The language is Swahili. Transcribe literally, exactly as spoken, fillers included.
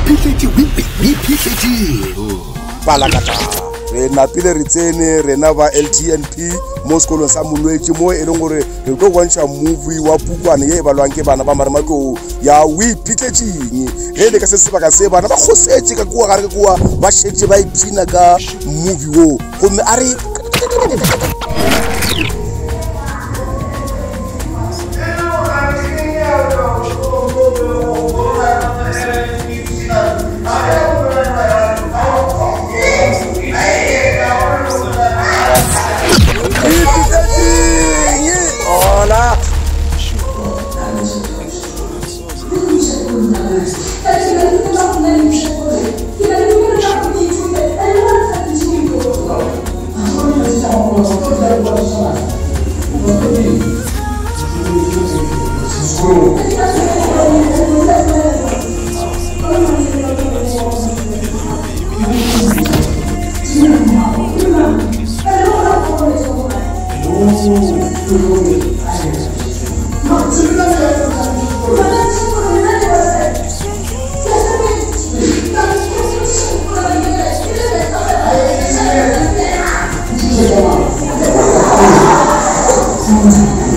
Iphihletseng balakata re napile re tsene rena ba L T N P mo sekolong sa Molwetsi mo e leng gore re tlo bontsha movie wa pukwane ye e balwang ke bana ba marematlou ya Iphihletseng ge le ka se sebaka se bana ba kgosetse ka kua gare ke kua ba shetse ba ipshina ka movie wo gomme a re hola. Thank you.